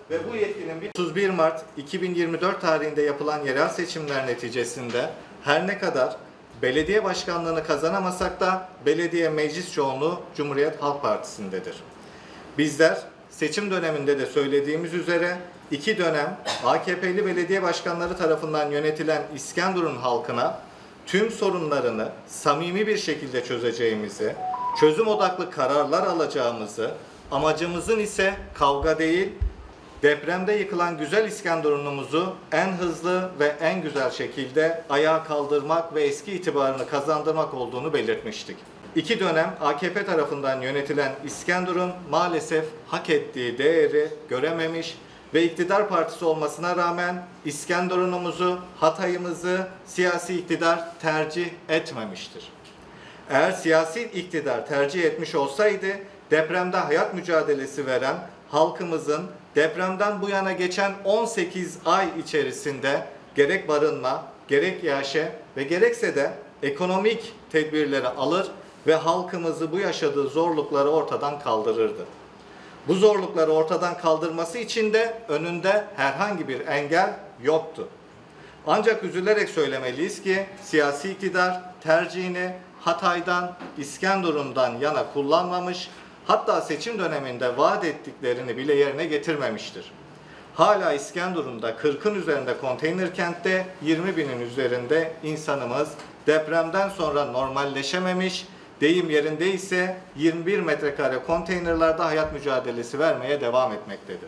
ve bu yetkinin 31 Mart 2024 tarihinde yapılan yerel seçimler neticesinde her ne kadar belediye başkanlığını kazanamasak da belediye meclis çoğunluğu Cumhuriyet Halk Partisi'ndedir. Bizler seçim döneminde de söylediğimiz üzere 2 dönem AKP'li belediye başkanları tarafından yönetilen İskenderun halkına tüm sorunlarını samimi bir şekilde çözeceğimizi, çözüm odaklı kararlar alacağımızı, amacımızın ise kavga değil, depremde yıkılan güzel İskenderun'umuzu en hızlı ve en güzel şekilde ayağa kaldırmak ve eski itibarını kazandırmak olduğunu belirtmiştik. 2 dönem AKP tarafından yönetilen İskenderun maalesef hak ettiği değeri görememiş ve iktidar partisi olmasına rağmen İskenderun'umuzu, Hatay'ımızı siyasi iktidar tercih etmemiştir. Eğer siyasi iktidar tercih etmiş olsaydı depremde hayat mücadelesi veren halkımızın depremden bu yana geçen 18 ay içerisinde gerek barınma, gerek iaşe ve gerekse de ekonomik tedbirleri alır ve halkımızı bu yaşadığı zorlukları ortadan kaldırırdı. Bu zorlukları ortadan kaldırması için de önünde herhangi bir engel yoktu. Ancak üzülerek söylemeliyiz ki siyasi iktidar tercihini Hatay'dan, İskenderun'dan yana kullanmamış, hatta seçim döneminde vaat ettiklerini bile yerine getirmemiştir. Hala İskenderun'da 40'ın üzerinde konteyner kentte 20 binin üzerinde insanımız depremden sonra normalleşememiş, deyim yerindeyse 21 metrekare konteynerlerde hayat mücadelesi vermeye devam etmektedir.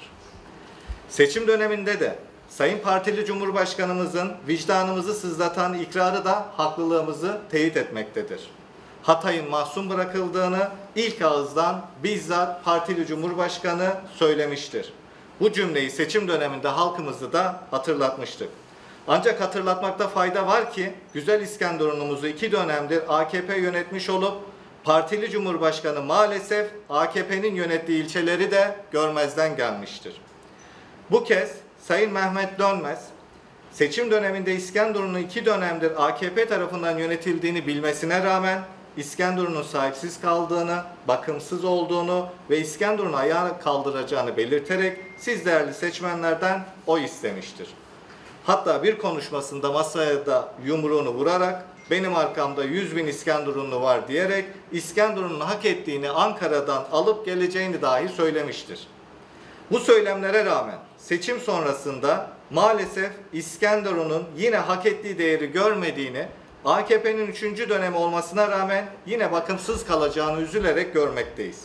Seçim döneminde de Sayın Partili Cumhurbaşkanımızın vicdanımızı sızlatan ikrarı da haklılığımızı teyit etmektedir. Hatay'ın mahzun bırakıldığını ilk ağızdan bizzat Partili Cumhurbaşkanı söylemiştir. Bu cümleyi seçim döneminde halkımızı da hatırlatmıştık. Ancak hatırlatmakta fayda var ki güzel İskenderun'umuzu 2 dönemdir AKP yönetmiş olup Partili Cumhurbaşkanı maalesef AKP'nin yönettiği ilçeleri de görmezden gelmiştir. Bu kez Sayın Mehmet Dönmez, seçim döneminde İskenderun'un 2 dönemdir AKP tarafından yönetildiğini bilmesine rağmen İskenderun'un sahipsiz kaldığını, bakımsız olduğunu ve İskenderun'u ayağa kaldıracağını belirterek siz değerli seçmenlerden oy istemiştir. Hatta bir konuşmasında masaya da yumruğunu vurarak benim arkamda 100.000 İskenderunlu var diyerek İskenderun'un hak ettiğini Ankara'dan alıp geleceğini dahi söylemiştir. Bu söylemlere rağmen seçim sonrasında maalesef İskenderun'un yine hak ettiği değeri görmediğini, AKP'nin 3. dönemi olmasına rağmen yine bakımsız kalacağını üzülerek görmekteyiz.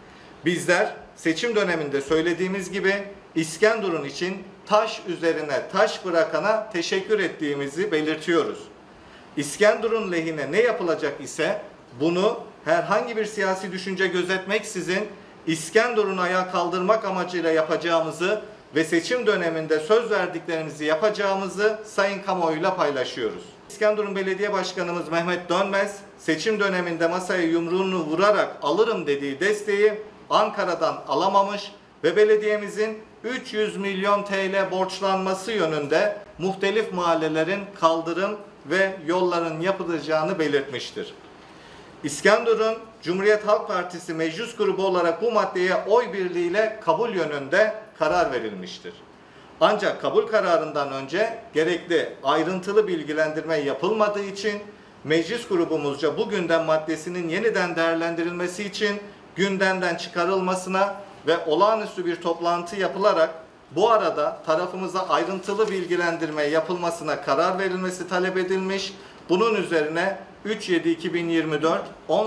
Bizler seçim döneminde söylediğimiz gibi İskenderun için taş üzerine taş bırakana teşekkür ettiğimizi belirtiyoruz. İskenderun lehine ne yapılacak ise bunu herhangi bir siyasi düşünce gözetmeksizin İskenderun'u ayağa kaldırmak amacıyla yapacağımızı ve seçim döneminde söz verdiklerimizi yapacağımızı sayın kamuoyuyla paylaşıyoruz. İskenderun Belediye Başkanımız Mehmet Dönmez seçim döneminde masaya yumruğunu vurarak alırım dediği desteği Ankara'dan alamamış ve belediyemizin 300 milyon TL borçlanması yönünde muhtelif mahallelerin kaldırım ve yolların yapılacağını belirtmiştir. İskenderun Cumhuriyet Halk Partisi meclis grubu olarak bu maddeye oy birliğiyle kabul yönünde karar verilmiştir. Ancak kabul kararından önce gerekli ayrıntılı bilgilendirme yapılmadığı için meclis grubumuzca bu gündem maddesinin yeniden değerlendirilmesi için gündemden çıkarılmasına ve olağanüstü bir toplantı yapılarak bu arada tarafımıza ayrıntılı bilgilendirme yapılmasına karar verilmesi talep edilmiş. Bunun üzerine 3/7/2024,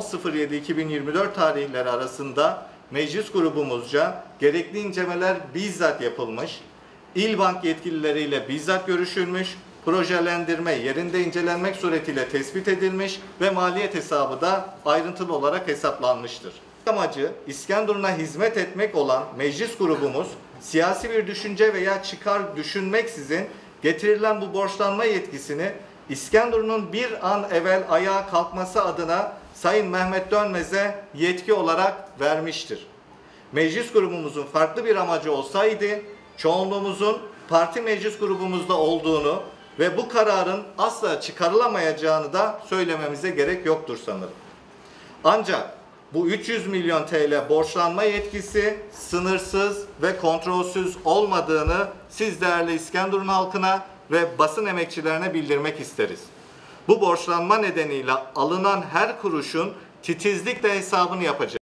10/07/2024 tarihleri arasında meclis grubumuzca gerekli incelemeler bizzat yapılmış, İl Bank yetkilileriyle bizzat görüşülmüş, projelendirme yerinde incelenmek suretiyle tespit edilmiş ve maliyet hesabı da ayrıntılı olarak hesaplanmıştır. Amacı İskenderun'a hizmet etmek olan meclis grubumuz siyasi bir düşünce veya çıkar düşünmeksizin getirilen bu borçlanma yetkisini İskenderun'un bir an evvel ayağa kalkması adına Sayın Mehmet Dönmez'e yetki olarak vermiştir. Meclis grubumuzun farklı bir amacı olsaydı çoğunluğumuzun parti meclis grubumuzda olduğunu ve bu kararın asla çıkarılamayacağını da söylememize gerek yoktur sanırım. Ancak bu 300 milyon TL borçlanma yetkisi sınırsız ve kontrolsüz olmadığını siz değerli İskenderun halkına ve basın emekçilerine bildirmek isteriz. Bu borçlanma nedeniyle alınan her kuruşun titizlikle hesabını yapacağız.